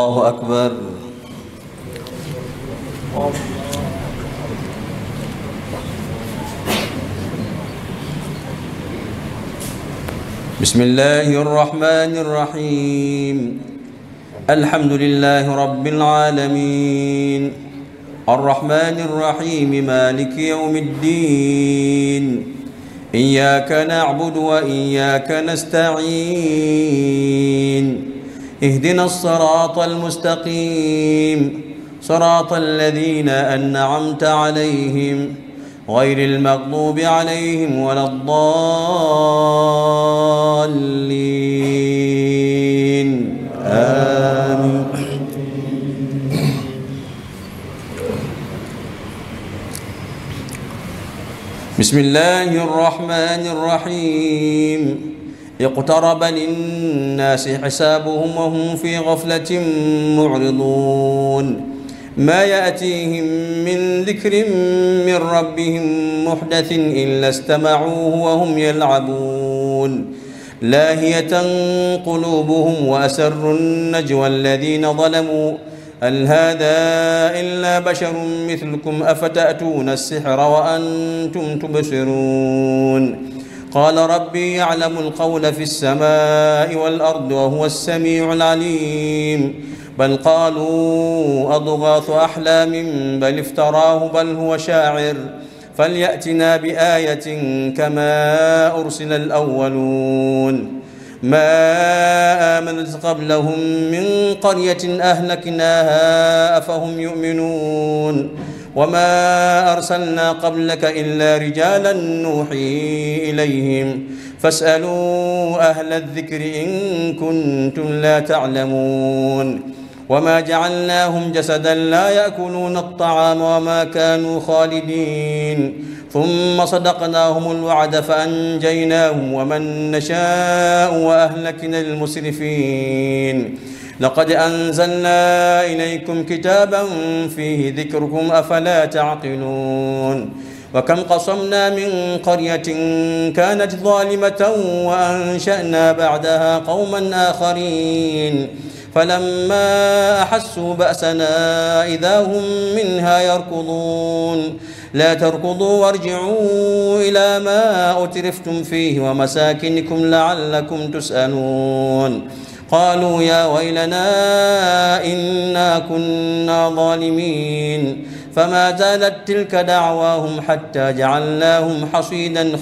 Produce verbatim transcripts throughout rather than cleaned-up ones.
الله أكبر. بسم الله الرحمن الرحيم. الحمد لله رب العالمين الرحمن الرحيم مالك يوم الدين إياك نعبد وإياك نستعين اهدنا الصراط المستقيم صراط الذين أنعمت عليهم غير المغضوب عليهم ولا الضالين آمين. بسم الله الرحمن الرحيم. اقترب للناس حسابهم وهم في غفلة معرضون ما يأتيهم من ذكر من ربهم محدث إلا استمعوه وهم يلعبون لاهية قلوبهم وأسروا النجوى الذين ظلموا هل هذا إلا بشر مثلكم أفتأتون السحر وأنتم تبصرون قال ربي يعلم القول في السماء والأرض وهو السميع العليم بل قالوا أضغاث أحلام بل افتراه بل هو شاعر فليأتنا بآية كما أرسل الأولون ما آمنت قبلهم من قرية أهلكناها أفهم يؤمنون وما أرسلنا قبلك إلا رجالا نوحي إليهم فاسألوا أهل الذكر إن كنتم لا تعلمون وما جعلناهم جسدا لا يأكلون الطعام وما كانوا خالدين ثم صدقناهم الوعد فأنجيناهم ومن نشاء وأهلكنا المسرفين لقد أنزلنا إليكم كتابا فيه ذكركم أفلا تعقلون وكم قصمنا من قرية كانت ظالمة وأنشأنا بعدها قوما آخرين فلما أحسوا بأسنا إذا هم منها يركضون لا تركضوا وارجعوا إلى ما أترفتم فيه ومساكنكم لعلكم تسألون قالوا يا ويلنا إنا كنا ظالمين فما زالت تلك دعواهم حتى جعلناهم حصيدا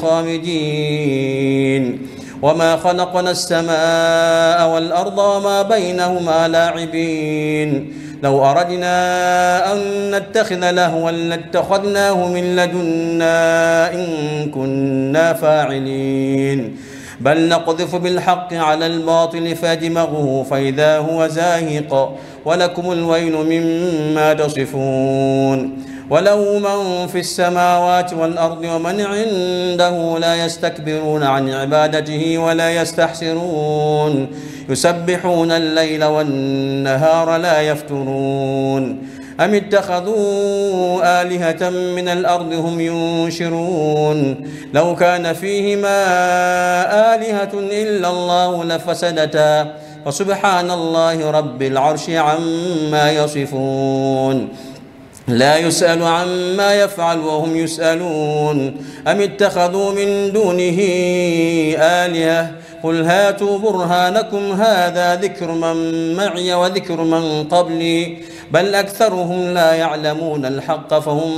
خامدين وما خلقنا السماء والأرض وما بينهما لاعبين لو أردنا أن نتخذ لهوا لاتخذناه من لدنا إن كنا فاعلين بل نقذف بالحق على الباطل فيدمغه فإذا هو زاهق ولكم الويل مما تصفون وله من في السماوات والأرض ومن عنده لا يستكبرون عن عبادته ولا يستحسرون يسبحون الليل والنهار لا يفترون أم اتخذوا آلهة من الأرض هم ينشرون لو كان فيهما آلهة إلا الله لفسدتا فسبحان الله رب العرش عما يصفون لا يسأل عما يفعل وهم يسألون أم اتخذوا من دونه آلهة قل هاتوا برهانكم هذا ذكر من معي وذكر من قبلي بل أكثرهم لا يعلمون الحق فهم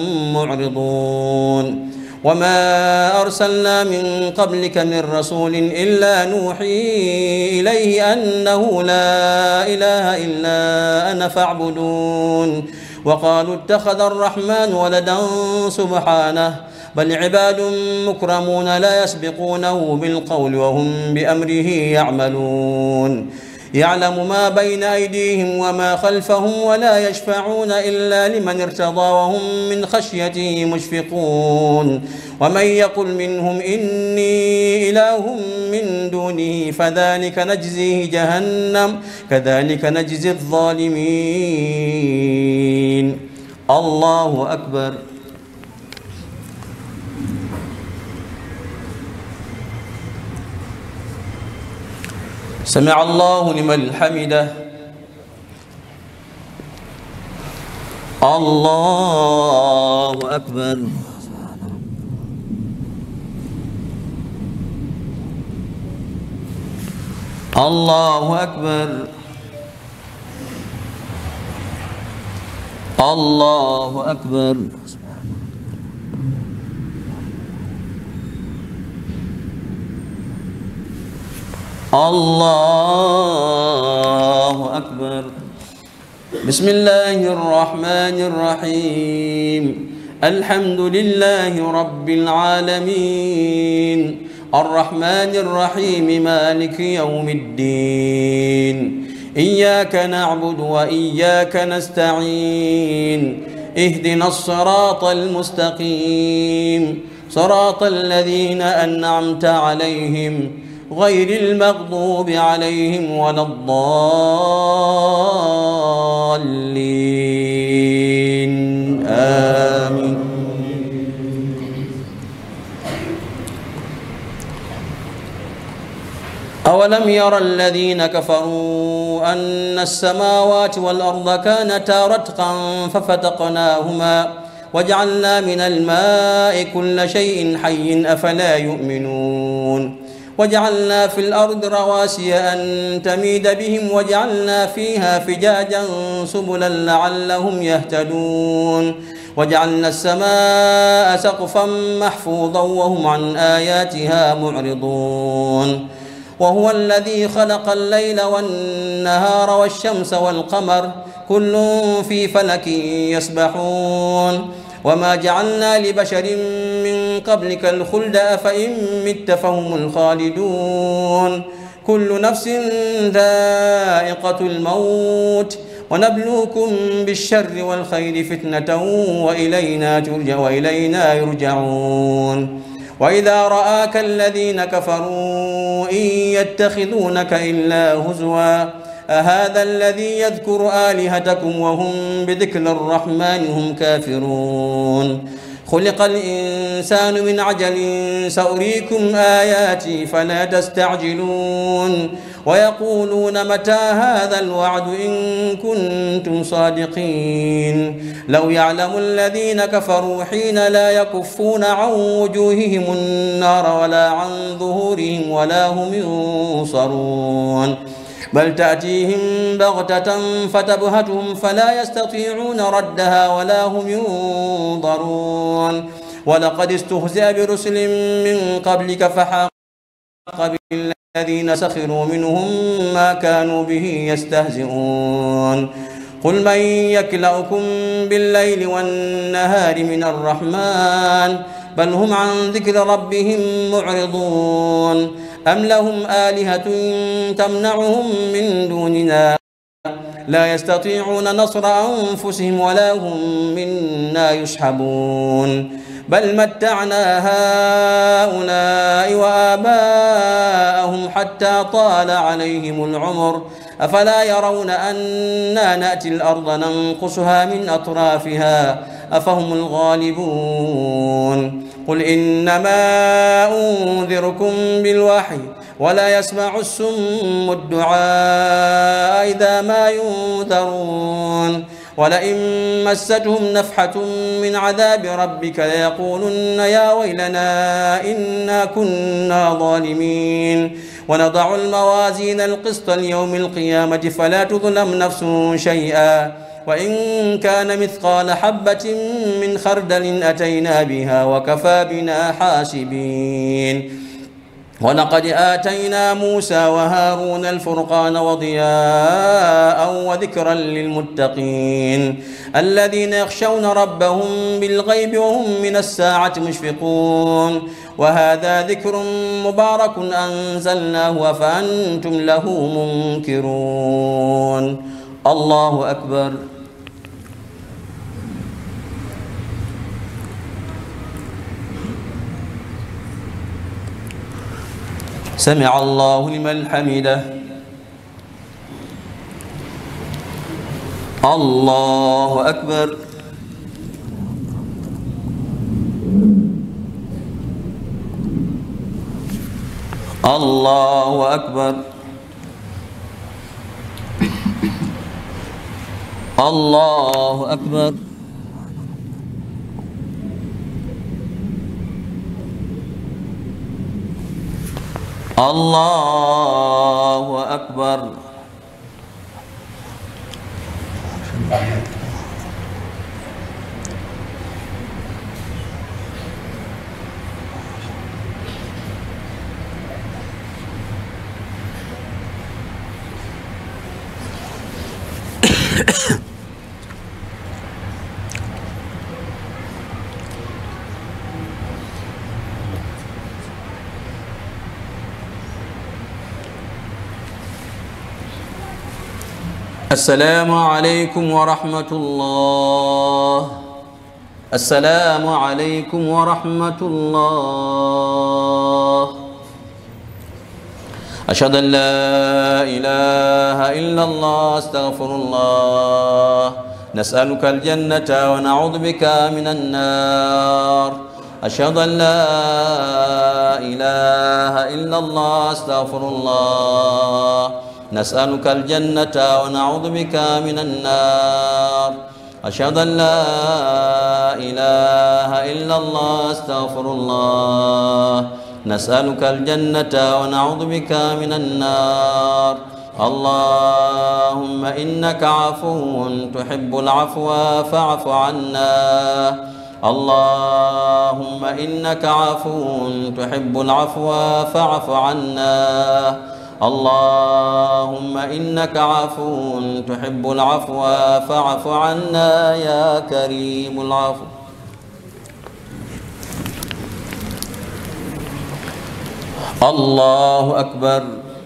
معرضون وما أرسلنا من قبلك من رسول إلا نوحي إليه أنه لا إله إلا أنا فاعبدون وقالوا اتخذ الرحمن ولدا سبحانه بل عباد مكرمون لا يسبقونه بالقول وهم بأمره يعملون يعلم ما بين أيديهم وما خلفهم ولا يشفعون إلا لمن ارتضى وهم من خشيته مشفقون ومن يقل منهم إني إله من دونه فذلك نجزيه جهنم كذلك نجزي الظالمين. الله أكبر. سمع الله لمن حمده الله أكبر. الله أكبر. الله أكبر. الله أكبر. بسم الله الرحمن الرحيم. الحمد لله رب العالمين الرحمن الرحيم مالك يوم الدين إياك نعبد وإياك نستعين اهدنا الصراط المستقيم صراط الذين أنعمت عليهم غير المغضوب عليهم ولا الضالين آمين. أولم يرى الذين كفروا أن السماوات والأرض كانتا رتقا ففتقناهما وجعلنا من الماء كل شيء حي أفلا يؤمنون وجعلنا في الأرض رواسي أن تميد بهم وجعلنا فيها فجاجا سبلا لعلهم يهتدون وجعلنا السماء سقفا محفوظا وهم عن آياتها معرضون وهو الذي خلق الليل والنهار والشمس والقمر كل في فلك يسبحون وما جعلنا لبشر من قبلك الخلد أفإن مت فهم الخالدون كل نفس ذائقة الموت ونبلوكم بالشر والخير فتنة وإلينا ترجع وإلينا يرجعون وإذا رآك الذين كفروا إن يتخذونك إلا هزوا أهذا الذي يذكر آلهتكم وهم بذكر الرحمن هم كافرون خلق الإنسان من عجل سأريكم آياتي فلا تستعجلون ويقولون متى هذا الوعد إن كنتم صادقين لو يعلم الذين كفروا حين لا يكفون عن وجوههم النار ولا عن ظهورهم ولا هم ينصرون بل تأتيهم بغتة فتبهتهم فلا يستطيعون ردها ولا هم ينظرون ولقد استهزئ برسل من قبلك فحاق بالذين سخروا منهم ما كانوا به يستهزئون قل من يكلؤكم بالليل والنهار من الرحمن بل هم عن ذكر ربهم معرضون أم لهم آلهة تمنعهم من دوننا لا يستطيعون نصر أنفسهم ولا هم منا يسحبون بل متعنا هؤلاء وآباءهم حتى طال عليهم العمر أفلا يرون أنا نأتي الأرض ننقصها من أطرافها أفهم الغالبون قل إنما أنذركم بالوحي ولا يسمع السم الدعاء إذا ما ينذرون ولئن مستهم نفحة من عذاب ربك ليقولن يا ويلنا إنا كنا ظالمين ونضع الموازين القسط ليوم القيامة فلا تظلم نفس شيئا وإن كان مثقال حبة من خردل أتينا بها وكفى بنا حاسبين ولقد آتينا موسى وهارون الفرقان وضياء وذكرا للمتقين الذين يخشون ربهم بالغيب وهم من الساعة مشفقون وهذا ذكر مبارك أنزلناه فأنتم له منكرون الله أكبر. سمع الله لمن حمده. الله أكبر. الله أكبر. الله أكبر. الله أكبر. السلام عليكم ورحمة الله. السلام عليكم ورحمة الله. أشهد أن لا إله إلا الله. استغفر الله. نسألك الجنة ونعوذ بك من النار. أشهد أن لا إله إلا الله. استغفر الله. نسألك الجنة ونعوذ بك من النار. أشهد أن لا إله إلا الله. استغفر الله. نسألك الجنة ونعوذ بك من النار. اللهم إنك عفو تحب العفو فاعف عنا. اللهم إنك عفو تحب العفو فاعف عنا. اللهم إنك عفو تحب العفو فاعف عنا يا كريم العفو. الله أكبر.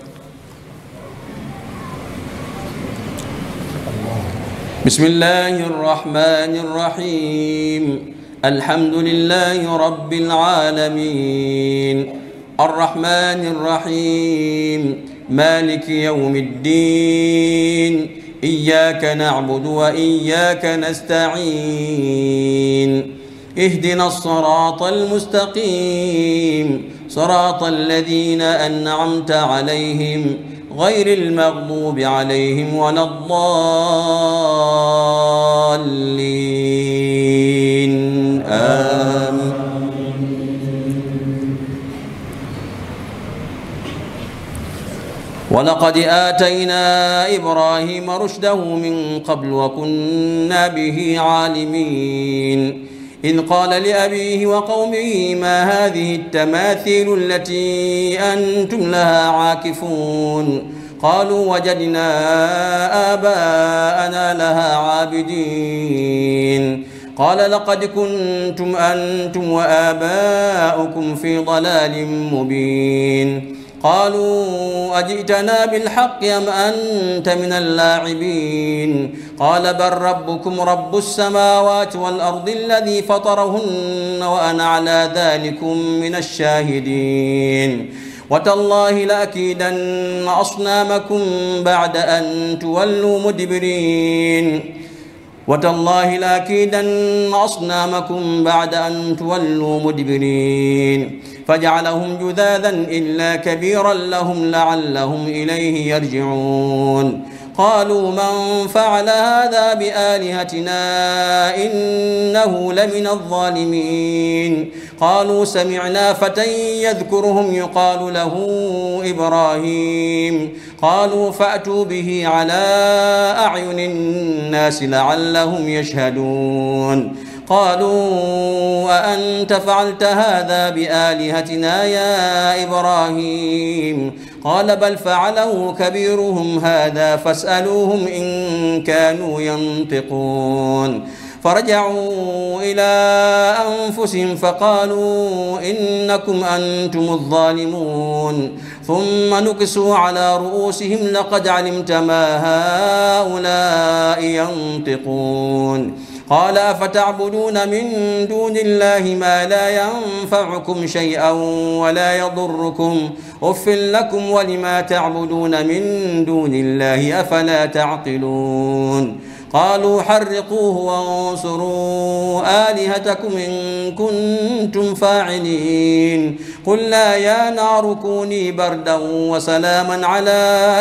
بسم الله الرحمن الرحيم. الحمد لله رب العالمين الرحمن الرحيم مالك يوم الدين. إياك نعبد وإياك نستعين. اهدنا الصراط المستقيم صراط الذين أنعمت عليهم غير المغضوب عليهم ولا الضالين. آمين. ولقد آتينا إبراهيم رشده من قبل وكنا به عالمين. إذ قال لأبيه وقومه ما هذه التماثيل التي أنتم لها عاكفون؟ قالوا وجدنا آباءنا لها عابدين. قال لقد كنتم أنتم وآباؤكم في ضلال مبين. قالوا أجئتنا بالحق أم أنت من اللاعبين؟ قال بل ربكم رب السماوات والأرض الذي فطرهن وأنا على ذلكم من الشاهدين. وتالله لأكيدن أصنامكم بعد أن تولوا مدبرين. وتالله لأكيدن أصنامكم بعد أن تولوا مدبرين. فجعلهم جذاذا إلا كبيرا لهم لعلهم إليه يرجعون. قالوا من فعل هذا بآلهتنا إنه لمن الظالمين. قالوا سمعنا فتى يذكرهم يقال له إبراهيم. قالوا فأتوا به على أعين الناس لعلهم يشهدون. قالوا أأنت فعلت هذا بآلهتنا يا إبراهيم؟ قال بل فعله كبيرهم هذا فاسألوهم إن كانوا ينطقون. فرجعوا إلى أنفسهم فقالوا إنكم أنتم الظالمون. ثم نكسوا على رؤوسهم لقد علمت ما هؤلاء ينطقون. قال أفتعبدون من دون الله ما لا ينفعكم شيئا ولا يضركم أف لكم ولما تعبدون من دون الله أفلا تعقلون. قالوا حرقوه وانصروا آلهتكم إن كنتم فاعلين. قلنا يا نار كوني بردا وسلاما على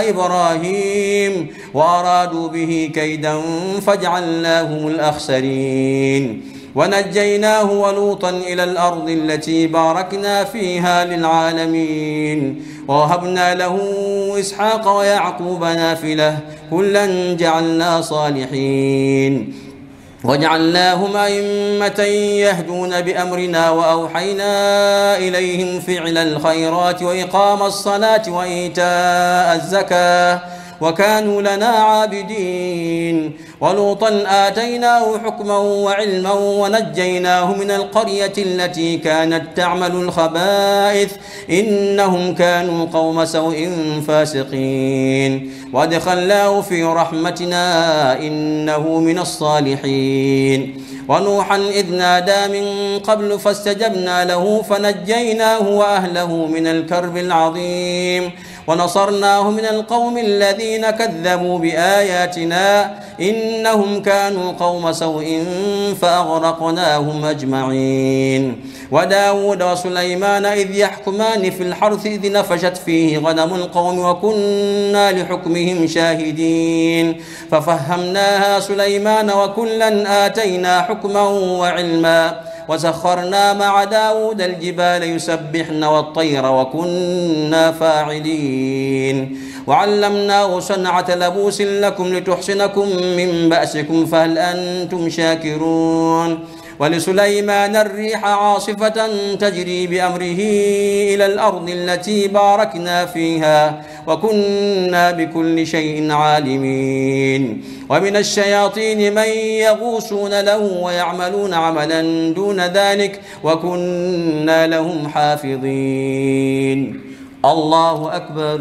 إبراهيم وأرادوا به كيدا فجعلناهم الأخسرين. ونجيناه ولوطا إلى الأرض التي باركنا فيها للعالمين ووهبنا له إسحاق ويعقوب نافلة كلا جعلنا صالحين وجعلناهم أئمة يهدون بأمرنا وأوحينا إليهم فعل الخيرات وإقام الصلاة وإيتاء الزكاة وكانوا لنا عابدين ولوطا آتيناه حكما وعلما ونجيناه من القرية التي كانت تعمل الخبائث إنهم كانوا قوم سوء فاسقين وادخلناه في رحمتنا إنه من الصالحين ونوحا إذ نادى من قبل فاستجبنا له فنجيناه وأهله من الكرب العظيم ونصرناه من القوم الذين كذبوا بآياتنا إنهم كانوا قوم سوء فأغرقناهم أجمعين وداود وسليمان إذ يحكمان في الحرث إذ نفشت فيه غنم القوم وكنا لحكمهم شاهدين ففهمناها سليمان وكلا آتينا حكما وعلما وسخرنا مع داود الجبال يسبحن والطير وكنا فاعلين وعلمناه صنعة لبوس لكم لتحصنكم من بأسكم فهل أنتم شاكرون ولسليمان الريح عاصفة تجري بأمره إلى الأرض التي باركنا فيها وكنا بكل شيء عالمين ومن الشياطين من يغوصون له ويعملون عملا دون ذلك وكنا لهم حافظين. الله أكبر.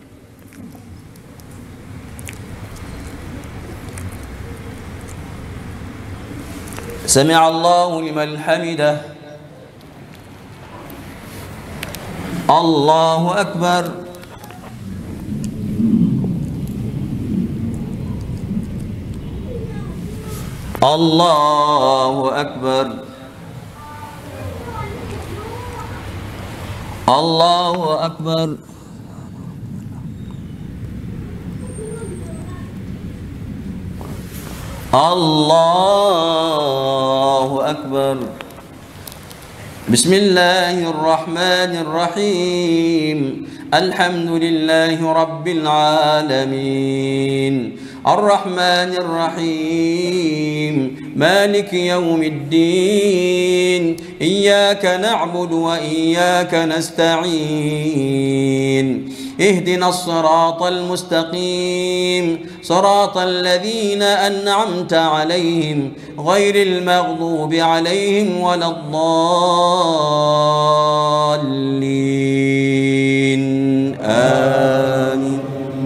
سمع الله لمن حمده. الله أكبر. الله أكبر. الله أكبر. الله أكبر. بسم الله الرحمن الرحيم. الحمد لله رب العالمين الرحمن الرحيم مالك يوم الدين إياك نعبد وإياك نستعين اهدنا الصراط المستقيم صراط الذين أنعمت عليهم غير المغضوب عليهم ولا الضالين آمين.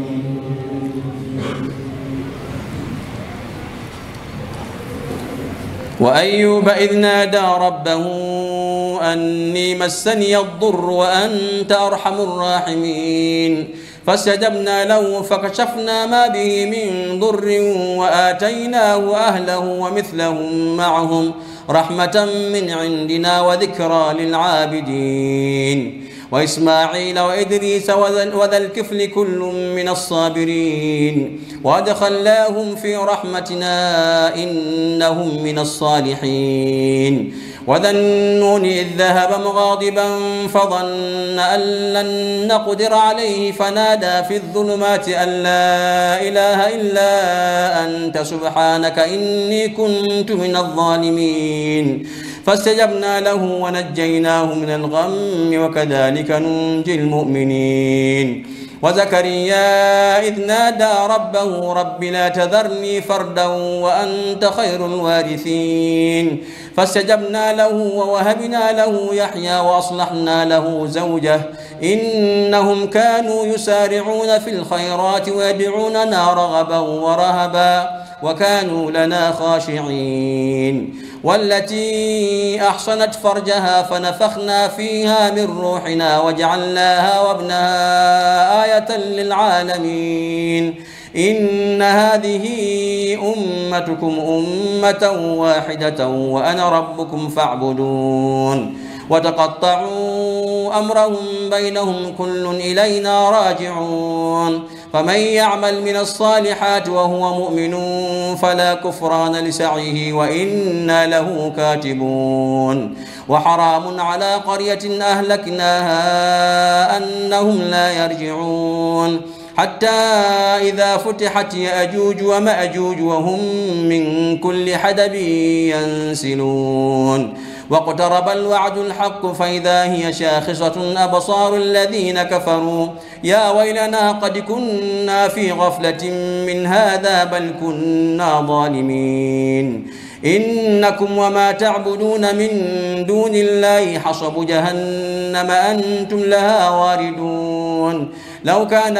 وأيوب إذ نادى ربه أني مسني الضر وأنت أرحم الراحمين فاستجبنا له فكشفنا ما به من ضر وآتيناه أهله ومثلهم معهم رحمة من عندنا وذكرى للعابدين وإسماعيل وإدريس وذا الكفل كل من الصابرين وأدخلناهم في رحمتنا إنهم من الصالحين وذا النون إذ ذهب مغاضبا فظن أن لن نقدر عليه فنادى في الظلمات أن لا إله إلا أنت سبحانك إني كنت من الظالمين فاستجبنا له ونجيناه من الغم وكذلك ننجي المؤمنين وزكريا إذ نادى ربه رب لا تذرني فردا وأنت خير الوارثين فاستجبنا له ووهبنا له يحيى وأصلحنا له زوجه إنهم كانوا يسارعون في الخيرات ويدعوننا رغبا ورهبا وكانوا لنا خاشعين والتي أحصنت فرجها فنفخنا فيها من روحنا وجعلناها وابنها آية للعالمين إن هذه أمتكم أمة واحدة وأنا ربكم فاعبدون وتقطعوا أمرهم بينهم كل إلينا راجعون فمن يعمل من الصالحات وهو مؤمن فلا كفران لسعيه وإنا له كاتبون وحرام على قرية أهلكناها أنهم لا يرجعون حتى إذا فتحت يأجوج ومأجوج وهم من كل حدب ينسلون واقترب الوعد الحق فإذا هي شاخصة أبصار الذين كفروا يا ويلنا قد كنا في غفلة من هذا بل كنا ظالمين إنكم وما تعبدون من دون الله حصب جهنم أنتم لها واردون لو كان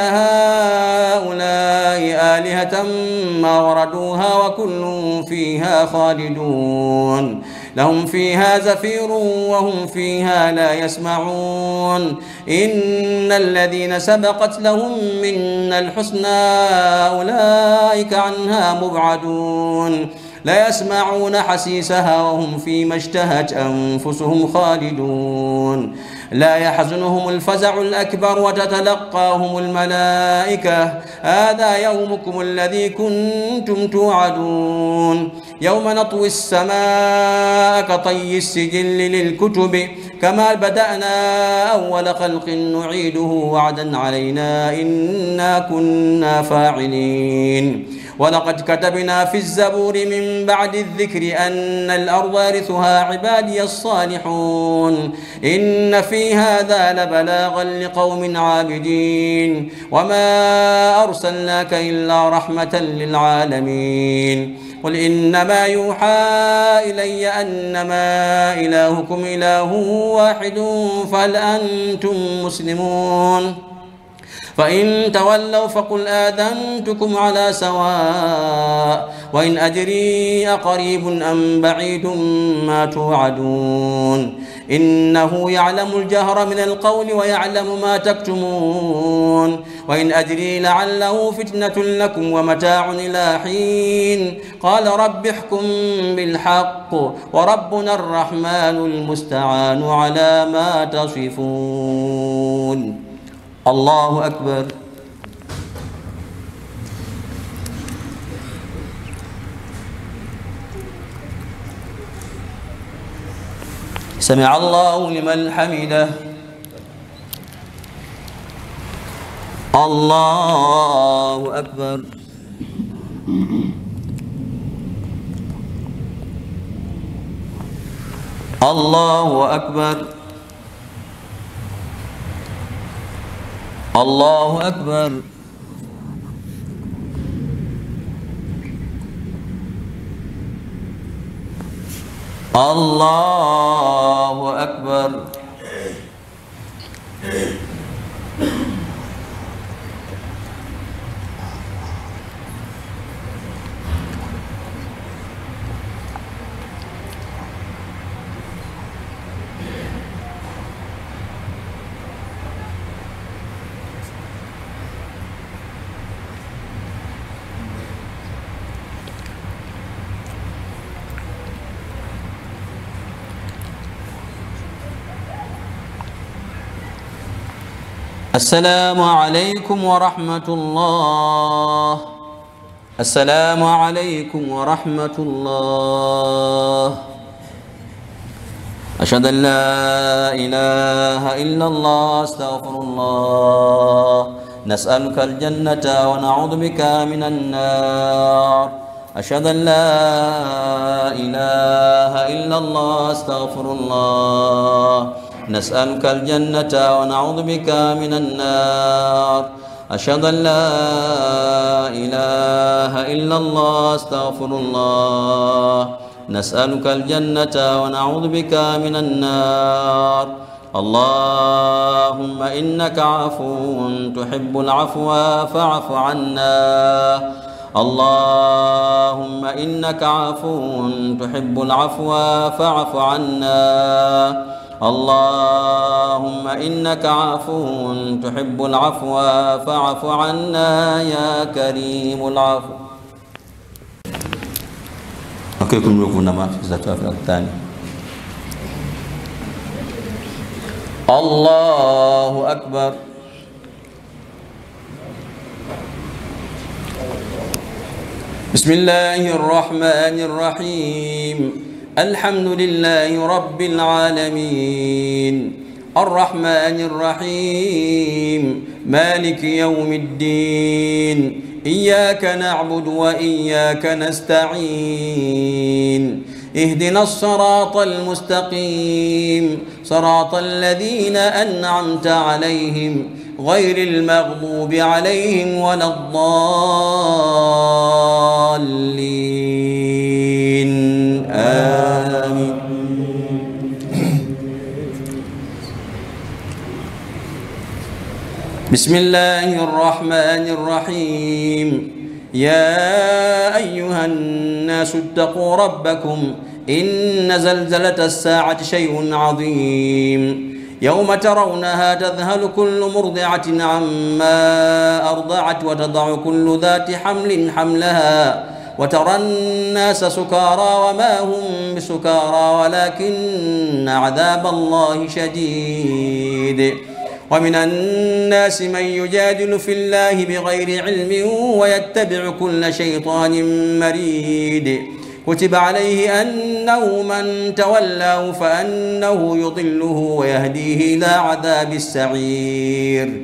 هؤلاء آلهة ما وردوها وكل فيها خالدون لهم فيها زفير وهم فيها لا يسمعون إن الذين سبقت لهم منا الحسنى أولئك عنها مبعدون لا يسمعون حسيسها وهم فيما اشتهت أنفسهم خالدون لا يحزنهم الفزع الأكبر وتتلقاهم الملائكة هذا يومكم الذي كنتم توعدون يوم نطوي السماء كطي السجل للكتب كما بدأنا أول خلق نعيده وعدا علينا إنا كنا فاعلين ولقد كتبنا في الزبور من بعد الذكر أن الأرض يرثها عبادي الصالحون إن في هذا لبلاغا لقوم عابدين وما أرسلناك إلا رحمة للعالمين قل إنما يوحى إلي أنما إلهكم إله واحد فهل أنتم مسلمون فإن تولوا فقل آذنتكم على سواء وإن أدري أقريب أم بعيد ما توعدون إنه يعلم الجهر من القول ويعلم ما تكتمون وإن أدري لعله فتنة لكم ومتاع إلى حين قال رب احكم بالحق وربنا الرحمن المستعان على ما تصفون الله أكبر سمع الله لمن حمده الله أكبر الله أكبر الله أكبر الله أكبر السلام عليكم ورحمة الله السلام عليكم ورحمة الله أشهد أن لا إله إلا الله استغفر الله نسألك الجنة ونعوذ بك من النار أشهد أن لا إله إلا الله استغفر الله نسألك الجنة ونعوذ بك من النار أشهد أن لا إله إلا الله استغفر الله نسألك الجنة ونعوذ بك من النار اللهم إنك عفو تحب العفو فاعف عنا اللهم إنك عفو تحب العفو فاعف عنا اللهم إنك عفو تحب العفو فاعف عنا يا كريم العفو. أكيكم لكم نما في الزكاة في الثاني الله أكبر. بسم الله الرحمن الرحيم. الحمد لله رب العالمين الرحمن الرحيم مالك يوم الدين إياك نعبد وإياك نستعين اهدنا الصراط المستقيم صراط الذين أنعمت عليهم غير المغضوب عليهم ولا الضالين آمين. بسم الله الرحمن الرحيم. يا أيها الناس اتقوا ربكم إن زلزلة الساعة شيء عظيم يوم ترونها تذهل كل مرضعة عما أرضعت وتضع كل ذات حمل حملها وترى الناس سكارى وما هم بسكارى ولكن عذاب الله شديد. ومن الناس من يجادل في الله بغير علم ويتبع كل شيطان مريد كتب عليه أنه من تولاه فأنه يضله ويهديه إلى عذاب السعير.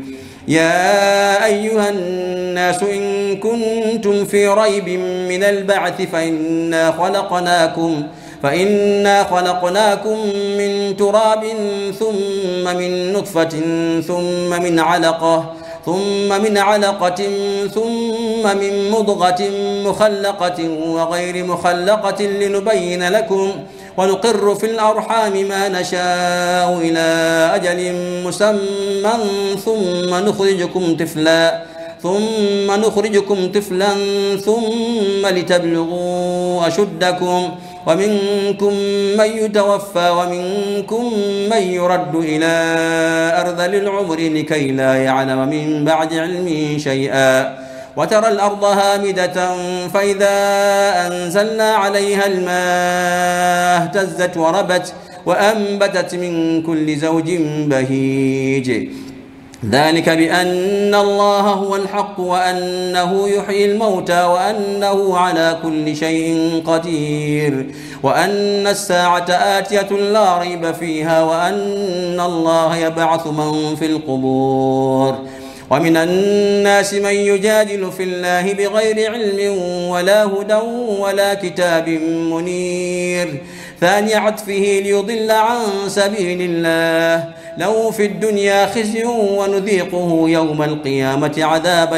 يا أيها الناس إن كنتم في ريب من البعث فإنا خلقناكم فإنا خلقناكم من تراب ثم من نطفة ثم من علقة ثم من علقة ثم من مضغة مخلقة وغير مخلقة لنبين لكم ونقر في الأرحام ما نشاء إلى أجل مسمى ثم نخرجكم طفلا ثم نخرجكم طفلا ثم لتبلغوا أشدكم ومنكم من يتوفى ومنكم من يرد إلى أرذل العمر لكي لا يعلم من بعد علم شيئا. وترى الأرض هامدة فإذا أنزلنا عليها الماء اهتزت وربت وأنبتت من كل زوج بهيج. ذلك بأن الله هو الحق وأنه يحيي الموتى وأنه على كل شيء قدير وأن الساعة آتية لا ريب فيها وأن الله يبعث من في القبور. ومن الناس من يجادل في الله بغير علم ولا هدى ولا كتاب منير ثاني عطفه ليضل عن سبيل الله له في الدنيا خزي ونذيقه يوم القيامة عذاب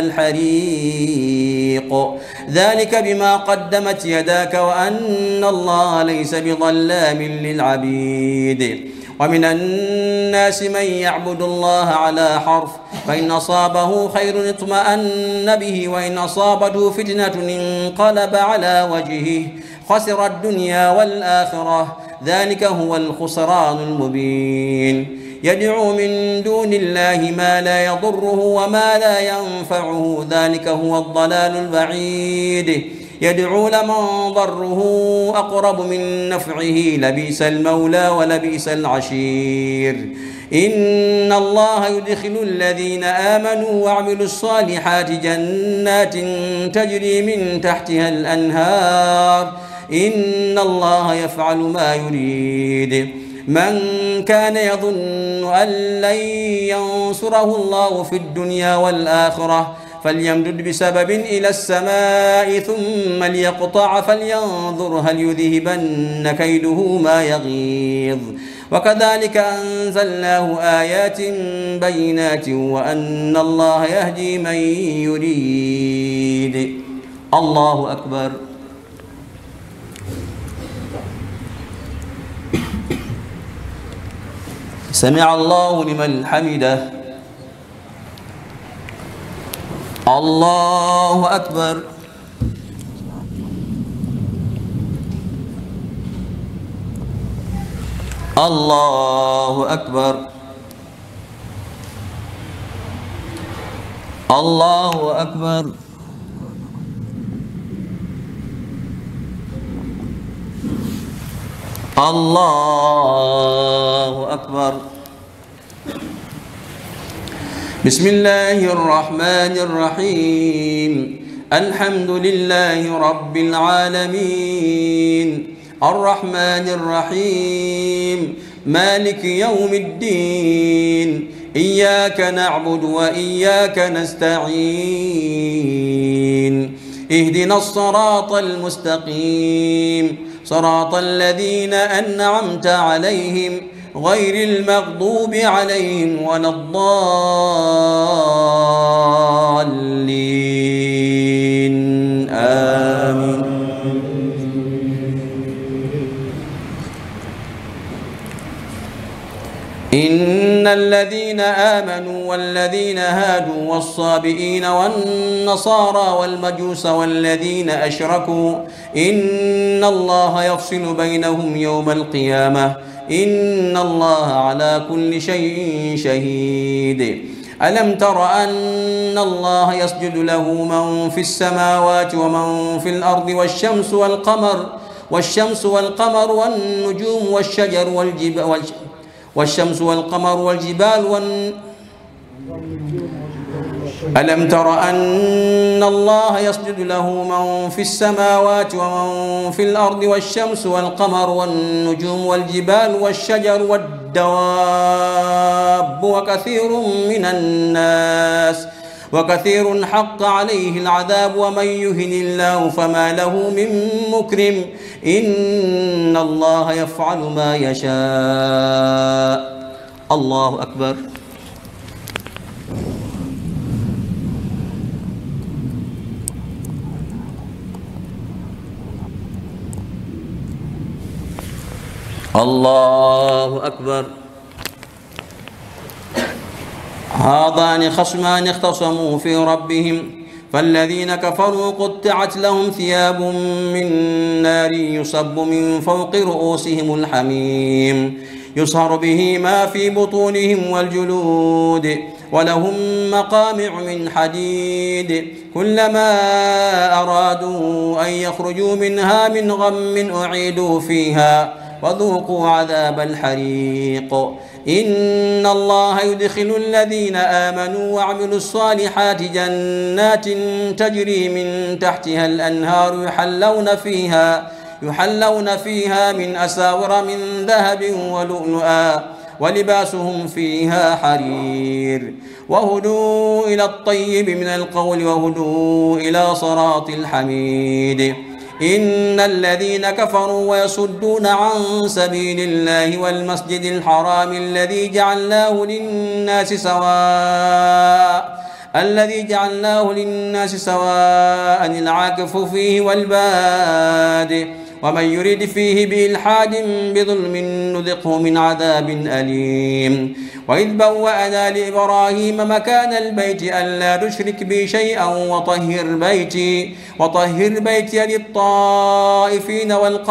الحريق. ذلك بما قدمت يداك وأن الله ليس بظلام للعبيد. ومن الناس من يعبد الله على حرف فإن أصابه خير اطمأن به وإن أصابته فتنة انقلب على وجهه خسر الدنيا والآخرة ذلك هو الخسران المبين. يدعو من دون الله ما لا يضره وما لا ينفعه ذلك هو الضلال البعيد. يدعو لمن ضره أقرب من نفعه لبئس المولى ولبئس العشير. إن الله يدخل الذين آمنوا وعملوا الصالحات جنات تجري من تحتها الأنهار إن الله يفعل ما يريد. من كان يظن أن لن ينصره الله في الدنيا والآخرة فليمدد بسبب إلى السماء ثم ليقطع فلينظر هل يذهبن كيده ما يغيظ. وكذلك أنزلناه آيات بينات وأن الله يهدي من يريد. الله أكبر. سمع الله لمن حمده. الله أكبر. الله أكبر. الله أكبر. الله أكبر. بسم الله الرحمن الرحيم الحمد لله رب العالمين الرحمن الرحيم مالك يوم الدين إياك نعبد وإياك نستعين اهدنا الصراط المستقيم صراط الذين أنعمت عليهم غير المغضوب عليهم ولا الضالين آمين. إن الذين آمنوا والذين هادوا والصابئين والنصارى والمجوس والذين أشركوا إن الله يفصل بينهم يوم القيامة إن الله على كل شيء شهيد. ألم تر أن الله يسجد له من في السماوات ومن في الأرض والشمس والقمر والشمس والقمر والنجوم والشجر والجبال والشمس والقمر والجبال والن... ألم تر أن الله يسجد له من في السماوات ومن في الأرض والشمس والقمر والنجوم والجبال والشجر والدواب وكثير من الناس وكثير حق عليه العذاب ومن يهن الله فما له من مكرم إن الله يفعل ما يشاء. الله أكبر. الله أكبر. هذان خصمان اختصموا في ربهم فالذين كفروا قطعت لهم ثياب من نار يصب من فوق رؤوسهم الحميم يصهر به ما في بطونهم والجلود ولهم مقامع من حديد كلما أرادوا أن يخرجوا منها من غم أعيدوا فيها وذوقوا عذاب الحريق. إن الله يدخل الذين آمنوا وعملوا الصالحات جنات تجري من تحتها الأنهار يحلون فيها يحلون فيها من أساور من ذهب ولؤلؤا ولباسهم فيها حرير وهدوا إلى الطيب من القول وهدوا إلى صراط الحميد. إن الذين كفروا ويصدون عن سبيل الله والمسجد الحرام الذي جعلناه للناس سواء الذي جعلناه للناس سواء العاكف فيه والباد ومن يرد فيه بإلحاد بظلم نذقه من عذاب أليم. وإذ بوأنا لإبراهيم مكان البيت ألا تشرك بي شيئا وطهر بيتي وطهر بيتي للطائفين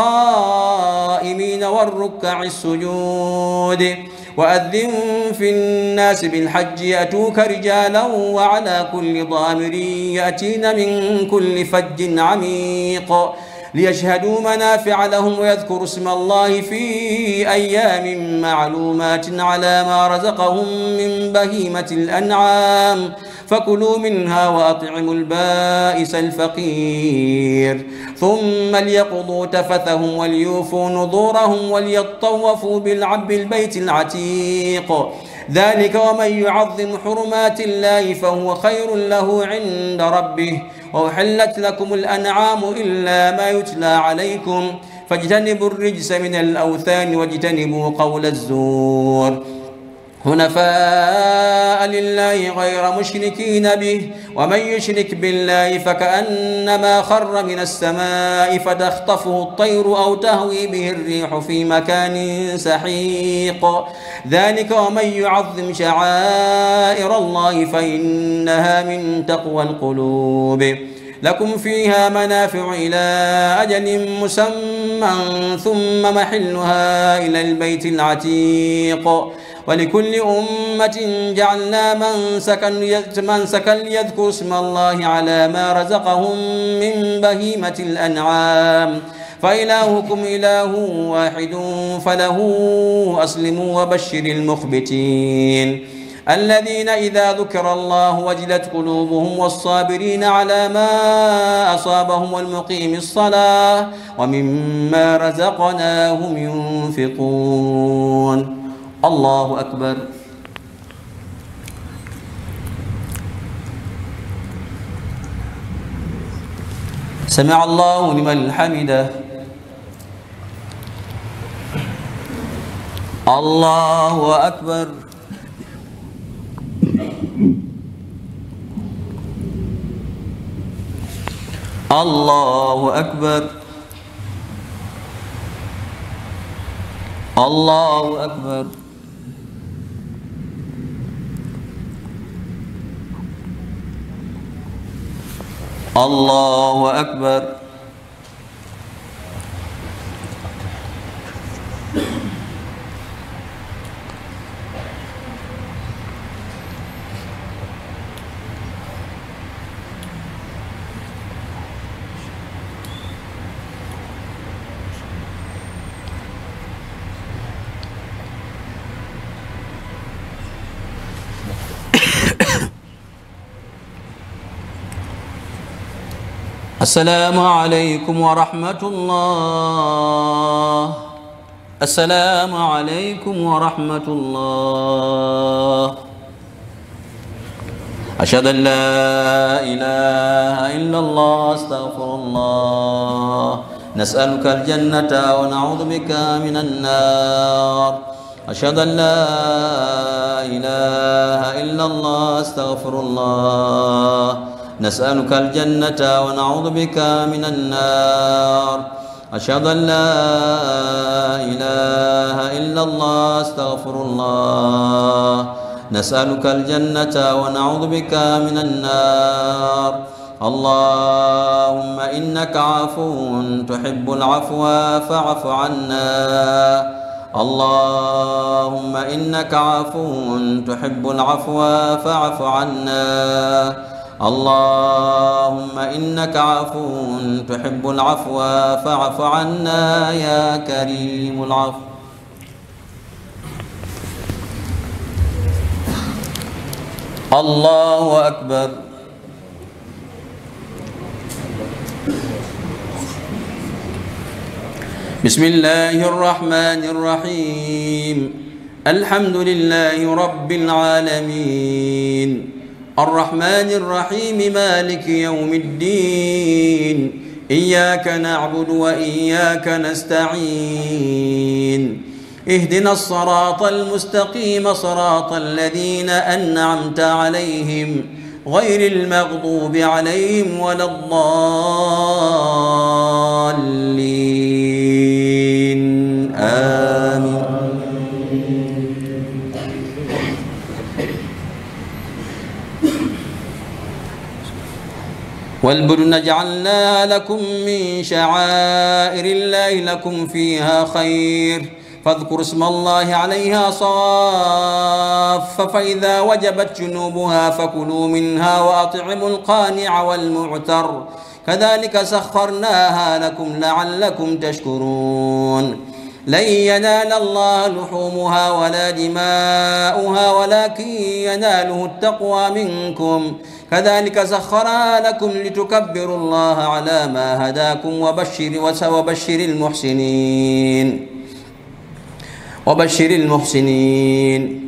والقائمين والركع السجود وأذن في الناس بالحج يأتوك رجالا وعلى كل ضامر يأتين من كل فج عميق ليشهدوا منافع لهم ويذكروا اسم الله في أيام معلومات على ما رزقهم من بهيمة الأنعام فكلوا منها وأطعموا البائس الفقير ثم ليقضوا تفثهم وليوفوا نذورهم وليطوفوا بالعب البيت العتيق ذلك ومن يعظم حرمات الله فهو خير له عند ربه. وأحلت لكم الأنعام إلا ما يتلى عليكم فاجتنبوا الرجس من الأوثان واجتنبوا قول الزور حنفاء لله غير مشركين به ومن يشرك بالله فكأنما خر من السماء فتخطفه الطير أو تهوي به الريح في مكان سحيق ذلك ومن يعظم شعائر الله فإنها من تقوى القلوب. لكم فيها منافع إلى أجل مسمى ثم محلها إلى البيت العتيق ولكل أمة جعلنا منسكا ليذكروا اسم الله على ما رزقهم من بهيمة الأنعام فإلهكم إله واحد فله أسلموا وبشر المخبتين. الذين إذا ذكر الله وجلت قلوبهم والصابرين على ما أصابهم والمقيم الصلاة ومما رزقناهم ينفقون. الله أكبر. سمع الله لمن حمده. الله أكبر. الله أكبر. الله أكبر. الله أكبر. السلام عليكم ورحمة الله. السلام عليكم ورحمة الله. أشهد أن لا إله إلا الله. أستغفر الله. نسألك الجنة ونعوذ بك من النار. أشهد أن لا إله إلا الله. أستغفر الله. نسألك الجنة ونعوذ بك من النار. أشهد أن لا إله إلا الله. أستغفر الله. نسألك الجنة ونعوذ بك من النار. اللهم إنك عفو تحب العفو فاعف عنا. اللهم إنك عفو تحب العفو فاعف عنا. اللهم إنك عفو تحب العفو فاعف عنا يا كريم العفو. الله أكبر. بسم الله الرحمن الرحيم. الحمد لله رب العالمين الرحمن الرحيم مالك يوم الدين. إياك نعبد وإياك نستعين. اهدنا الصراط المستقيم صراط الذين أنعمت عليهم غير المغضوب عليهم ولا الضالين. آمين. والبدن جعلناها لكم من شعائر الله لكم فيها خير فاذكروا اسم الله عليها صاف فإذا وجبت جنوبها فكلوا منها وأطعموا القانع والمعتر كذلك سخرناها لكم لعلكم تشكرون. لن ينال الله لحومها ولا دماؤها ولكن يناله التقوى منكم كذلك سخرها لكم لتكبروا الله على ما هداكم وبشر وبشر المحسنين وبشر المحسنين.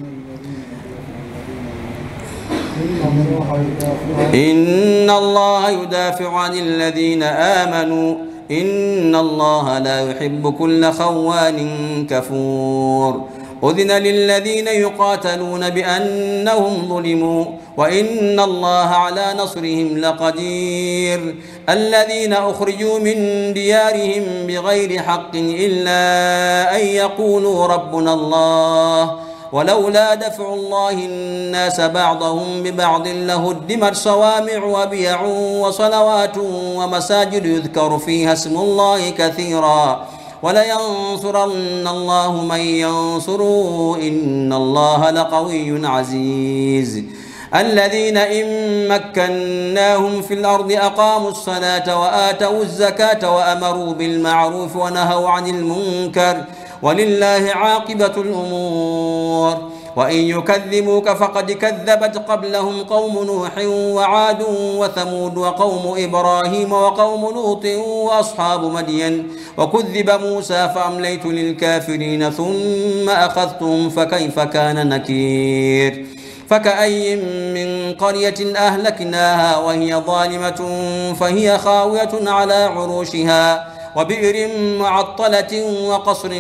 إن الله يدافع عن الذين آمنوا إن الله لا يحب كل خوان كفور. أذن للذين يقاتلون بأنهم ظلموا وإن الله على نصرهم لقدير. الذين أخرجوا من ديارهم بغير حق إلا أن يقولوا ربنا الله ولولا دفع الله الناس بعضهم ببعض لهدمت صوامع وبيع وصلوات ومساجد يذكر فيها اسم الله كثيرا ولينصرن الله من ينصره إن الله لقوي عزيز. الذين إن مكناهم في الأرض أقاموا الصلاة وآتوا الزكاة وأمروا بالمعروف ونهوا عن المنكر ولله عاقبة الأمور. وإن يكذبوك فقد كذبت قبلهم قوم نوح وعاد وثمود وقوم إبراهيم وقوم لوط وأصحاب مدين وكذب موسى فأمليت للكافرين ثم أخذتهم فكيف كان نكير فكأي من قرية أهلكناها وهي ظالمة فهي خاوية على عروشها وبئر معطلة وقصر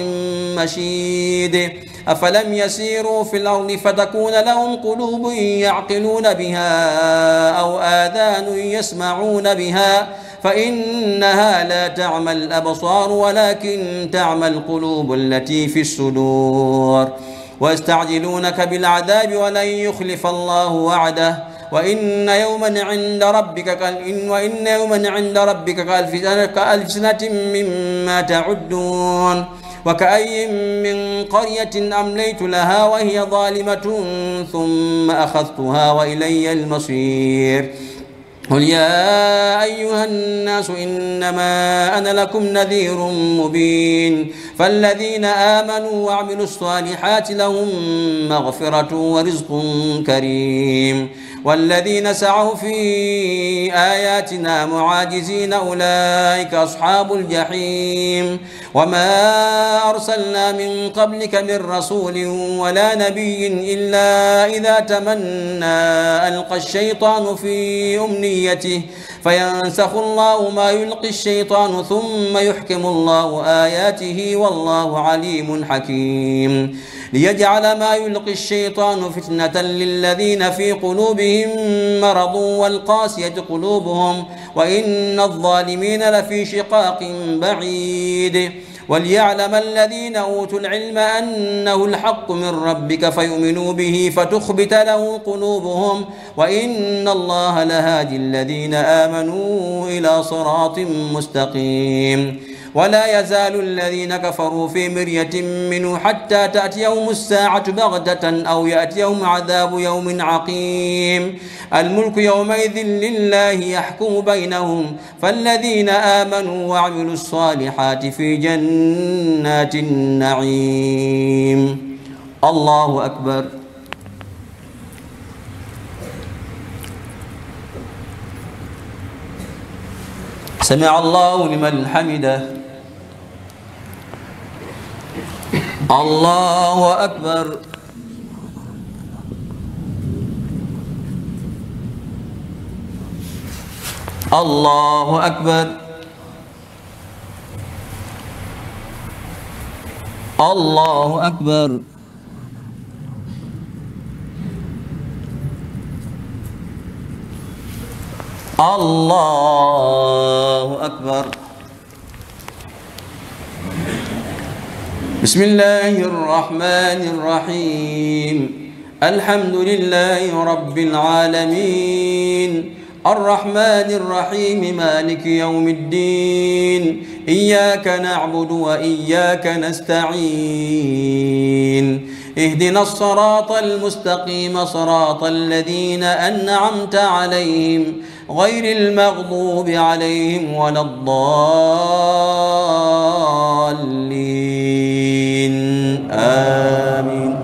مشيد أفلم يسيروا في الأرض فتكون لهم قلوب يعقلون بها أو آذان يسمعون بها فإنها لا تعمى الأبصار ولكن تعمى القلوب التي في الصدور ويستعجلونك بالعذاب ولن يخلف الله وعده وإن يوما عند ربك وإن يوما عند ربك كألف سنة مما تعدون وكأي من قرية أمليت لها وهي ظالمة ثم أخذتها وإلي المصير قل يا أيها الناس إنما أنا لكم نذير مبين فالذين آمنوا وعملوا الصالحات لهم مغفرة ورزق كريم والذين سعوا في آياتنا معاجزين أولئك أصحاب الجحيم وما أرسلنا من قبلك من رسول ولا نبي إلا إذا تمنى ألقى الشيطان في أمنيته فينسخ الله ما يلقي الشيطان ثم يحكم الله آياته والله عليم حكيم ليجعل ما يلقي الشيطان فتنة للذين في قلوبهم مرض والقاسية قلوبهم وإن الظالمين لفي شقاق بعيد وليعلم الذين أوتوا العلم أنه الحق من ربك فيؤمنوا به فتخبت له قلوبهم وإن الله لهادي الذين آمنوا إلى صراط مستقيم ولا يزال الذين كفروا في مرية منه حتى تأتيهم الساعة بغتة أو يأتيهم عذاب يوم عقيم الملك يومئذ لله يحكم بينهم فالذين آمنوا وعملوا الصالحات في جنات النعيم. الله أكبر. سمع الله لمن حمده. الله أكبر. الله أكبر. الله أكبر. الله أكبر. بسم الله الرحمن الرحيم. الحمد لله رب العالمين الرحمن الرحيم مالك يوم الدين إياك نعبد وإياك نستعين اهدنا الصراط المستقيم صراط الذين أنعمت عليهم غير المغضوب عليهم ولا الضالين آمين.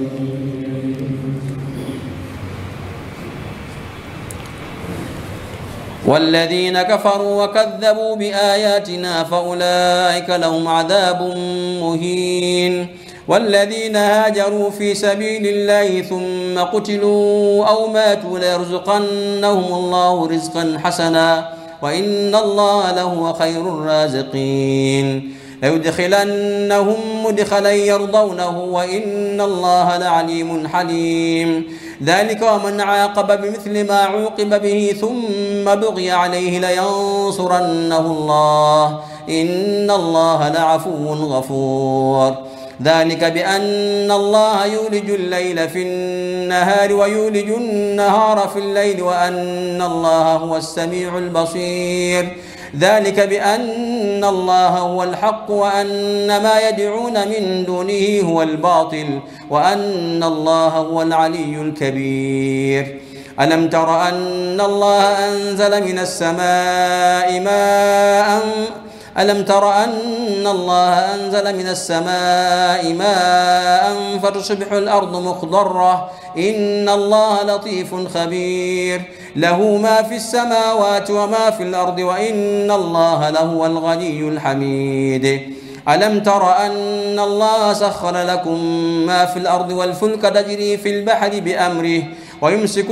والذين كفروا وكذبوا بآياتنا فأولئك لهم عذاب مهين والذين هاجروا في سبيل الله ثم قتلوا أو ماتوا ليرزقنهم الله رزقا حسنا وإن الله لهو خير الرازقين ليدخلنهم مدخلا يرضونه وإن الله لعليم حليم ذلك ومن عاقب بمثل ما عوقب به ثم بغي عليه لينصرنه الله إن الله لعفو غفور ذلك بأن الله يولج الليل في النهار ويولج النهار في الليل وأن الله هو السميع البصير ذلك بأن الله هو الحق وأن ما يدعون من دونه هو الباطل وأن الله هو العلي الكبير ألم تر أن الله أنزل من السماء ماء ألم تر أن الله أنزل من السماء ماء فتصبح الأرض مخضرة إن الله لطيف خبير له ما في السماوات وما في الأرض وإن الله لهو الغني الحميد ألم تر أن الله سخر لكم ما في الأرض والفلك تجري في البحر بأمره ويمسك